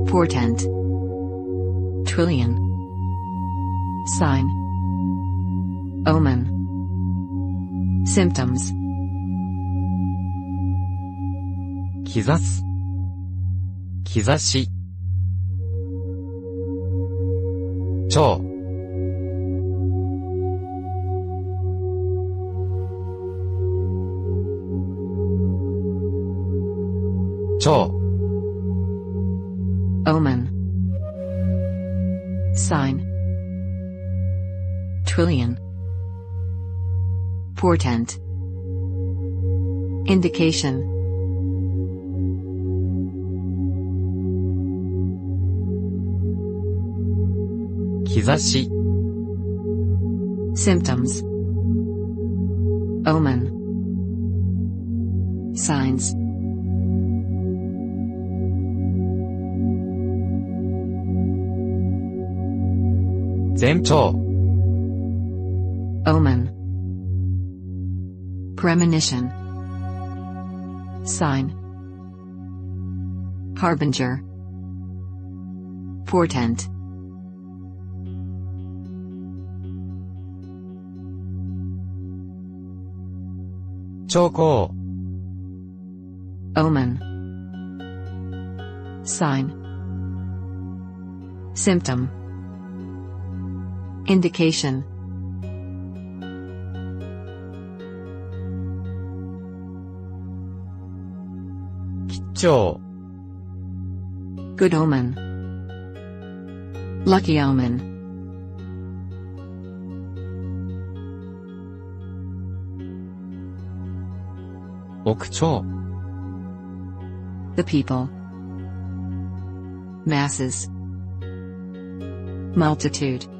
portent, trillion, sign, omen, symptoms, 兆す、兆し、兆、兆、 omen, sign, trillion, portent, indication, 兆し、 symptoms, omen, signs, 前兆、 omen, premonition, sign, harbinger, portent, 兆候、 omen, sign, symptom, indication, 吉兆、 good omen, lucky omen, 億兆、 the people, masses, multitude,